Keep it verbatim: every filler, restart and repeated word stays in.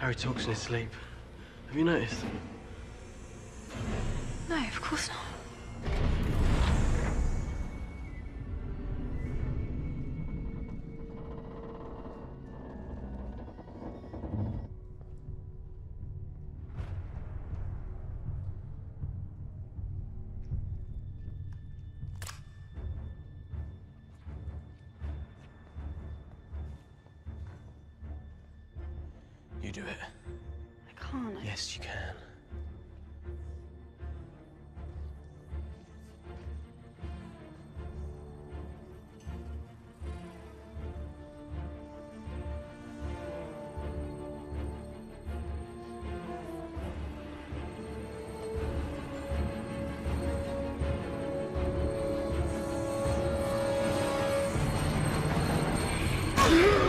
Harry talks in his sleep. Have you noticed? No, of course not. You do it. I can't. I... Yes, you can. Ah!